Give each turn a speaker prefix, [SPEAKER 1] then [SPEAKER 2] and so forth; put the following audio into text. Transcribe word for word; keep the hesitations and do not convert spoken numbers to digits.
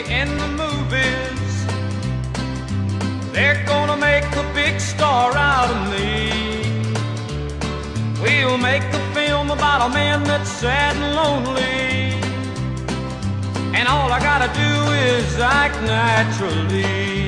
[SPEAKER 1] in the movies. They're gonna make a big star out of me. We'll make a film about a man that's sad and lonely, and all I gotta do is act naturally.